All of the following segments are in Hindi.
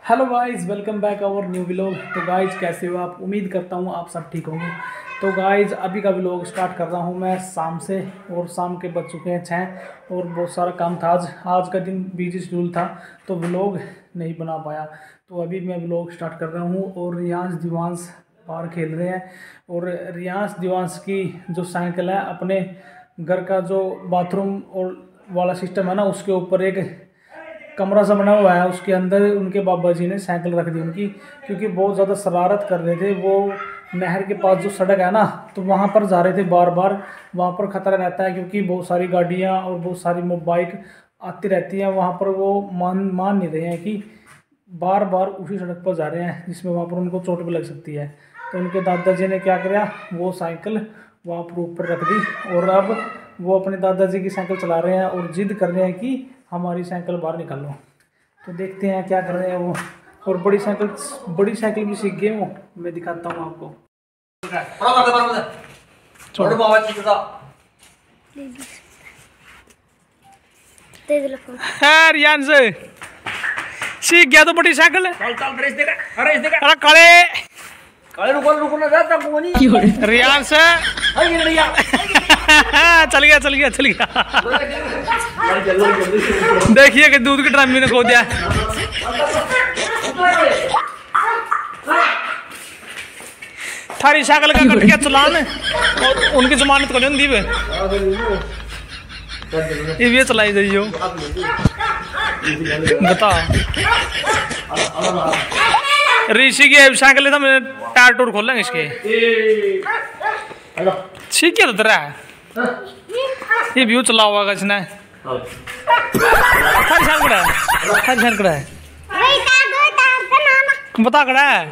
Hello guys, welcome back our new vlog. तो गाइस कैसे हो आप? उम्मीद करता हूँ आप सब ठीक होंगे। तो गाइस अभी का व्लॉग स्टार्ट कर रहा हूँ मैं शाम से, और शाम के बज चुके हैं 6 और बहुत सारा काम था। आज का दिन बिजी शेड्यूल था तो व्लॉग नहीं बना पाया। तो अभी मैं व्लॉग स्टार्ट कर रहा हूँ और रियांश दिवांश बाहर खेल रहे हैं। और रियांश दिवांश की जो साइकिल है, अपने घर का जो बाथरूम और वाला सिस्टम है ना, उसके ऊपर एक कमरा सा बना हुआ है, उसके अंदर उनके बाबा जी ने साइकिल रख दी उनकी, क्योंकि बहुत ज़्यादा शरारत कर रहे थे। वो नहर के पास जो सड़क है ना, तो वहाँ पर जा रहे थे बार बार। वहाँ पर ख़तरा रहता है क्योंकि बहुत सारी गाड़ियाँ और बहुत सारी बाइक आती रहती हैं वहाँ पर। वो मान नहीं रहे हैं कि बार बार उसी सड़क पर जा रहे हैं, जिसमें वहाँ पर उनको चोट भी लग सकती है। तो उनके दादाजी ने क्या किया, वो साइकिल वहाँ पर ऊपर रख दी और अब वो अपने दादाजी की साइकिल चला रहे हैं और जिद कर रहे हैं कि हमारी साइकिल बाहर निकालो। तो देखते हैं क्या कर रहे हैं वो। और बड़ी साइकिल भी सीख गए वो, मैं दिखाता हूँ आपको। रियान से सीख गया तो बड़ी साइकिल। अरे काले रुको ना जाता रियान से चल गया देखिए कि दूध की ड्रम ने खो दिया। थारी साइकिल का कट गया चलान और उनकी जमानत को नहीं दी ये चलाई जाइयो। बता ऋषि की साइकिल था, मैंने टायर टूर खोल लेंगे इसके। ठीक है तो तेरा ये व्यू चला हुआ इसने। कड़ा है बता कड़ा है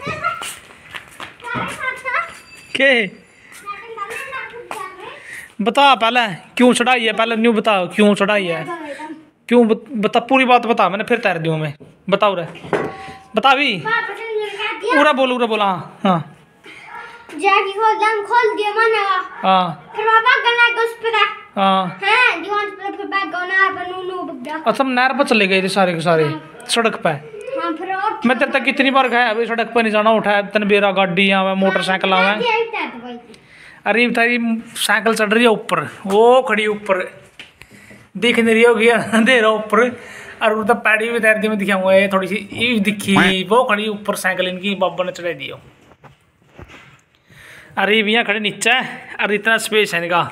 के बता पहले क्यों चढ़ाई है, पहले न्यू बता क्यों चढ़ाई है, क्यों बता पूरी बात बता, मैंने फिर तैर दूँ मैं। बताओ रे बता भी पूरा बोल। हाँ जैकी खोल दिया मैंने। हाँ फिर पापा गला उस पे हाँ हैं दीवार पे फिर बैग गना पर नूनू बगड़ा। अच्छा नहर पर चले गए थे सारे के सारे सड़क पे। हां फिर और मैं तेरे तक कितनी बार गया अभी सड़क पर नहीं जाना, उठाया तन बेरा गाड़ी आवे मोटरसाइकिल आवे। अरे तेरी साइकिल चढ़ रही है ऊपर, वो खड़ी ऊपर दिख नहीं रही होगी अंधेरा ऊपर। और उधर पैड़ी भी तैरती में दिखाऊंगा, ये थोड़ी सी ईव दिखी, वो खड़ी ऊपर साइकिल इनकी बाबा ने चढ़ा दी। अरे भैया खड़े नीचे और इतना स्पेस है इनका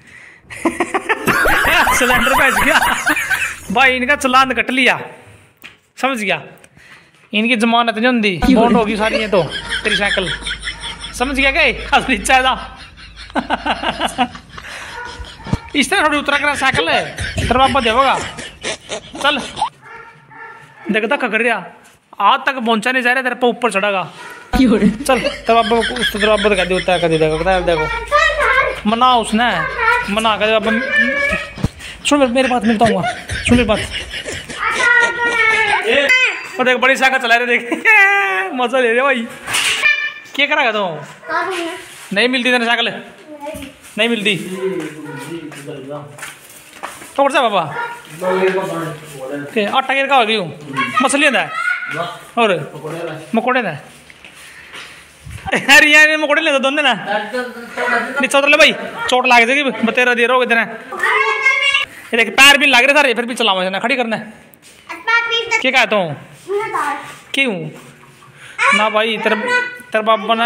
सिलेंडर बच गया भाई, इनका चलान कट लिया, समझ गया। इनकी जमानत नहीं होती, बॉन्ड होगी सारी है। तो तेरी साइकिल समझ गया क्या नीचा था इस तरह थोड़ी उतरा कर साइकिल है तेरा बाबा देगा। चल देख धक्का कर रहा, आज तक पहुंचा नहीं जा रहा, तेरे पे ऊपर चढ़ागा। चल तेरा बाबा उस तेरा बाबा कह देता है देखो मना उसने मना कर बाबा। सुन मेरी बात, मिलता हूँ सुन मेरी बात। और देख बड़ी साइकिल चला रहे, देख मजा ले रहे भाई। क्या करेगा तो नहीं मिलती तेरी साइकिल, नहीं मिलती तो जा बाबा। आटा गिर का हो गई मछली है और मकोड़े ना यार ये मकोड़े ले दोनों ना नीचे उतर ले भाई, चोट लाग जाएगी बतेरा दे रहा होगा इतना। ये देख पैर भी लग रहे सारे, फिर भी चलावा ना खड़ी करना क्या कहता हूँ क्यों ना भाई तेरा बाप बना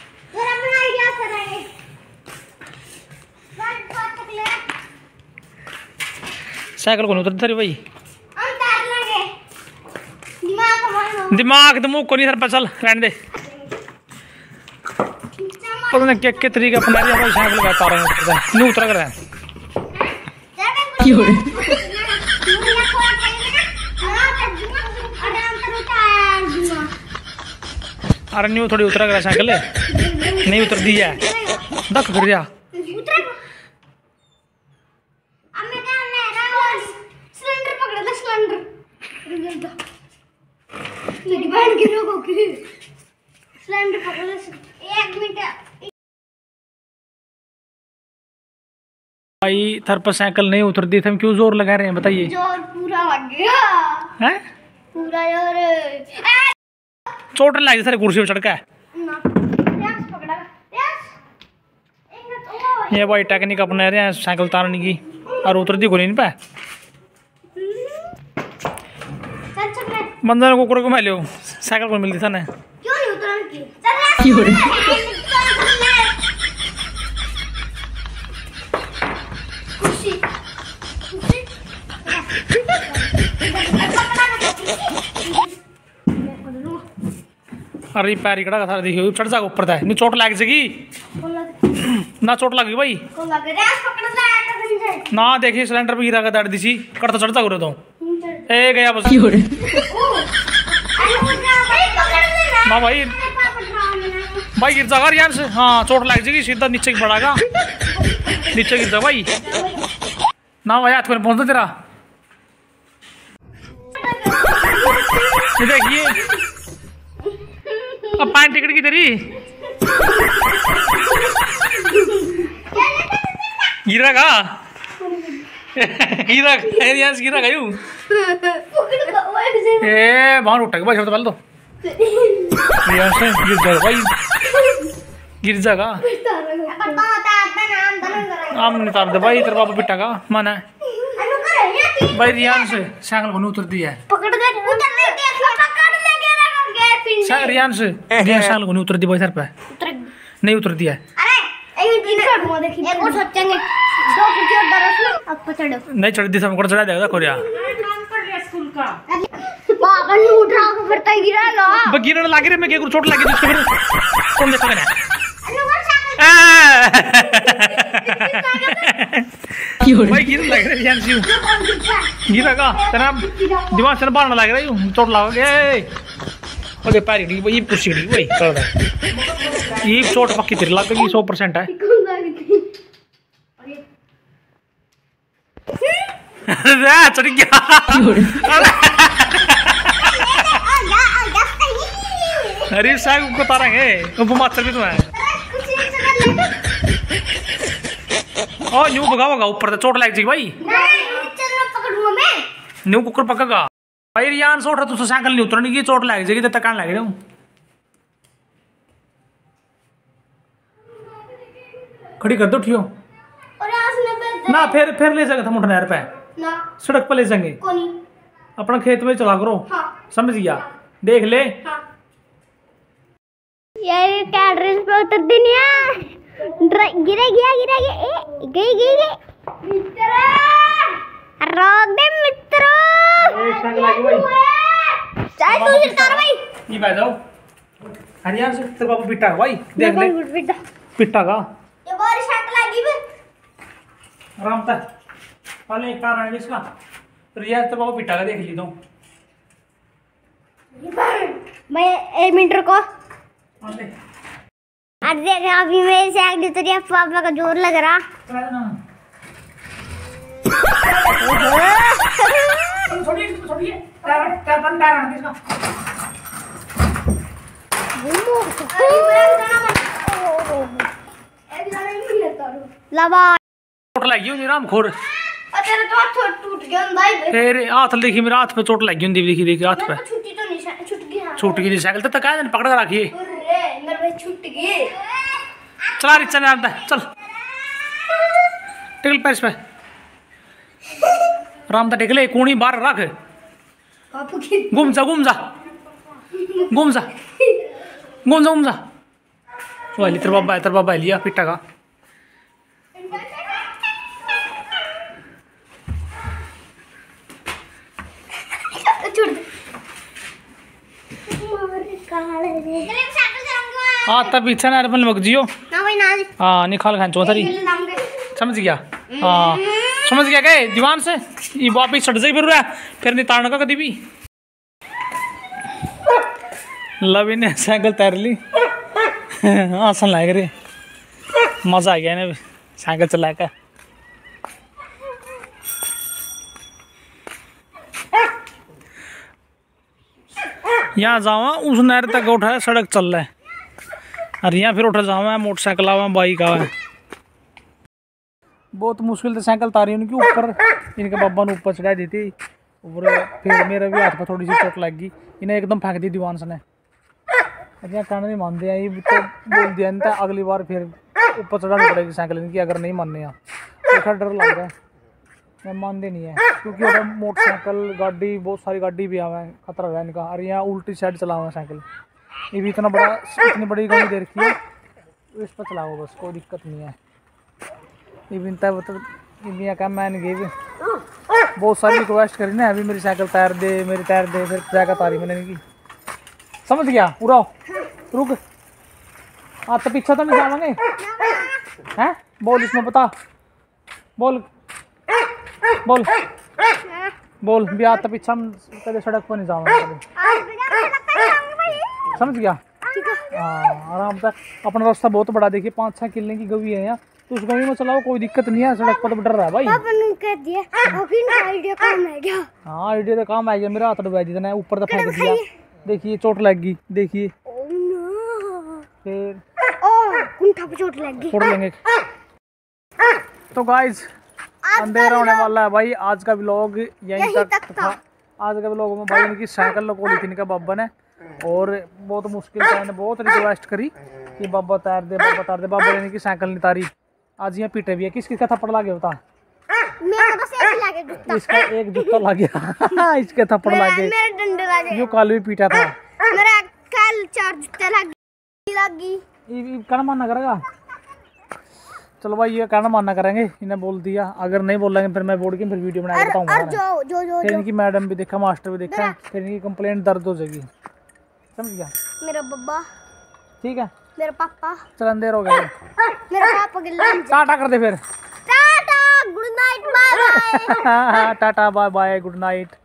साइकिल को नहीं उतर तेरी भाई। दिमाग तो मुँह को नहीं सर पर, चल रहने दे। पता नहीं क्या तरीके अपना रही है साइकिल का तार नहीं उतरा कर रहा है। अरे न्यू थोड़ी उतरा कर साइकिल नहीं उतर दी है, धक्का कर दिया। भाई थर पर साइकिल नहीं उतरती थे, हम क्यों जोर लगा रहे हैं बताइए। जोर पूरा लग गया हैं पूरा यार चोट लग गई सारे कुर्सी पे चढ़ के। ना यस पकड़ा यस ये भाई टेक्निक अपना रहे हैं साइकिल उतारने की और उतरती को नहीं पे चल चल बंदा ने कुकर को मैं लियो साइकिल को मिलती था ना क्यों नहीं उतरन की चल खुशी खुशी अरे पैर इकड़ा का सारा देखियो चढ़ जाएगा ऊपर था नहीं चोट लग जाएगी ना चोट लगी भाई को लग रहा है पकड़ ले आटा ना देखिए सिलेंडर पे गिरा का दर्द दी कर तो चढ़ जाओ तो ए गया बस ना भाई भाई गिर जाएगा यार से हाँ चोट लग जाएगी सीधा नीचे पड़ेगा नीचे गिर जाएगा भाई ना भाई हाथ में पहुंचता तेरा ये देखिए अब पैंट टिकट की तेरी गिरा गिरा गयू ए बाहर उठा के भाई शब्द पहले तो गिर जाएगा भाई गिर जाएगा आम नहीं तार दे भाई तेरे पापा पिटा का माना है भाई रियान से साइकिल को उतर दिया है पकड़ दे उतर ले पकड़ ले गिरा रियान से साइकिल को उतर दी भाई सर पे नहीं उतर दिया अरे एक और सोचेंगे दो कुछ और बरस में अब चढ़ो नहीं चढ़ दी सब चढ़ा देगा कोरिया पापा ने उठा के फिर तय गिरागा गिरने लगे रे मैं के चोट लगी उसको फिर कौन देखा ना भाई गिर लग रहा है यार शिव गिरेगा तेरा दिमाग से बाहर लग रहा है चोट लग गए ओके पैर गिरी ये कुर्सी गिरी भाई कर दे ये चोट पक्की तेरी लग गई 100% है अरे चढ़ गया अरे साहब को तारेंगे वो मास्टर भी तो है ओ न्यू भगाओगा ऊपर से चोट लग जाएगी भाई चलो पकड़ूंगा मैं न्यू कुकर पकड़ेगा भाई रियान सोट रहा तू साइकिल नहीं उतरने की चोट लग जाएगी तो तकान लग रहा हूँ खड़ी कर दो ठियो और आज ना फिर ले जाएगा था मोटर नहर पे ना सड़क पर ले जाएंगे कोनी अपना खेत में चला करो हाँ समझ गया देख ले हाँ यार क्या ड्रेस पे उतर दुनिया गिरा ए गई मित्र रोक दे मित्र चाय तू उतार भाई ये बैठ जाओ हरियाणा से तेरे बाबू पिटा भाई देख ले पिटा का ये बारी शर्ट लगी बे आराम तक पहले एक कारण है इसका रियाज तेरे बाबू पिटा का देख ली तो मैं 1 मिनट रुको आज देख अभी मेरे से आगे तो ये पापा का जोर लग रहा चोट लगी हुई राम खोर तेरा तो हाथ टूट गया भाई तेरे हाथ देखी मेरे हाथ पे चोट लगी हुई देखी देखी हाथ पे छुट्टी तो नहीं छूट गई छूट गई साइकिल तो तक आया पकड़ कर रखिए अरे मेरे भाई छूट गई चला रिक्शा में आता है चल टिकल पैस पे राम ता टिकले कूणी बाहर रख पापू की घूम जा वाली तेरे बाबा लिया पिटा का छोड़ दे मारे काले रे चल साइकिल चलाऊंगा हाँ तब इच्छा ना अपन लग जियो ना भाई ना हाँ निकाल खान चौधरी समझ गया हाँ समझ गया गए दीवान से ये वापिस चढ़ जाए फिर नहीं ताड़ने का कभी भी लवी ने साइकिल तैर ली आसान लाग रे मजा आ गया ना साइकिल चला कर यहाँ जावा उस नहर तक उठा सड़क चल रहा है और यहाँ फिर उठा जावा मोटरसाइकिल आवा बाइक आवा बहुत मुश्किल से साइकिल तारी उनकी ऊपर इनके बाबा ने ऊपर चढ़ा दी थी और फिर मेरे भी हाथ पर थोड़ी सी चोट लग गई, इन्हें एकदम फेंक दी दीवान से ने। अच्छा कहना नहीं मानते हैं, ये तो बोल दिया नहीं था अगली बार फिर ऊपर चढ़ानी पड़ेगी साइकिल इनकी, अगर नहीं मानने तो थोड़ा डर लग रहा है, मैं मानते नहीं है क्योंकि उधर मोटरसाइकिल गाड़ी बहुत सारी गाड़ी भी आवा है, खतरा है इनका। और यहाँ उल्टी साइड चला हुआ है साइकिल, ये भी इतनी बड़ी गाड़ी दे रखी है, इस पर चलाओ बस, कोई दिक्कत नहीं है। ये भी क्या मैंने गई बहुत सारी रिक्वेस्ट करी ना, अभी मेरी साइकिल टायर दे, मेरी टायर दे, फिर जाकर तारी मैंने की। समझ गया उड़ाओ, रुक हाँ तो पीछे तो नहीं जावांगे हैं, बोल इसमें बता, बोल बोल बोल भी आता पीछे हम कभी सड़क पर नहीं जावांगे, समझ गया। हाँ आराम से, अपना रास्ता बहुत बड़ा, देखिए 5-6 किले की गवी है यहाँ, तो उस गवी में चलाओ कोई दिक्कत नहीं है, सड़क पर तो डर रहा है भाई। हाँ आइडिया तो काम आ गया, मेरा हाथ डुबा दिया, ऊपर तो फेंक दिया, देखिए चोट लग गई, देखिए फिर चोट लग गई, फोड़ लेंगे। तो गाइज अंधेरा होने वाला है भाई, आज का व्लॉग यहीं तक था। आज का व्लॉग में भाई इनकी साइकिल लोगों ली थी इनका बाबा ने, और बहुत मुश्किल से मैंने बहुत रिक्वेस्ट करी कि बाबा तार दे, बाबा तार दे, बाबा ने इनकी साइकिल नहीं तारी। आज यहाँ पीटे भी है, किस का थप्पड़ लागे बता, इसका एक जूता लग गया इसके थप्पड़ लागे, जो कल भी पीटा था, मेरा कल 4 जूते लगी। कहना मानना करेगा, चलो भाई ये कहना मानना करेंगे, इन्हें बोल दिया, अगर नहीं बोलेंगे फिर मैं बोल के फिर वीडियो बना के बताऊंगा। फिर इनकी मैडम भी देखा, मास्टर भी देखा, फिर इनकी कंप्लेंट दर्ज हो जाएगी, समझ गया। मेरा बब्बा ठीक है, मेरा पापा, चल अंधेर हो गया, मेरा पापा के टाटा कर दे फिर, tata good night bye bye tata bye bye good night.